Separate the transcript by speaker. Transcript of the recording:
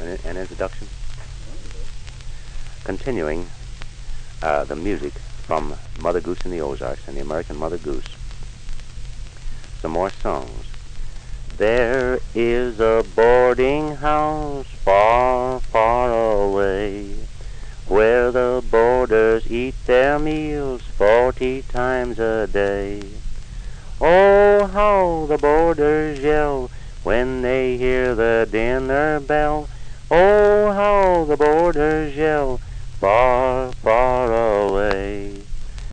Speaker 1: an introduction? Continuing the music from Mother Goose in the Ozarks and the American Mother Goose. Some more songs. There is a boarding house far, far away, where the boarders eat their meals 40 times a day. Oh, how the boarders yell when they hear the dinner bell. Oh, how the boarders yell far, far away.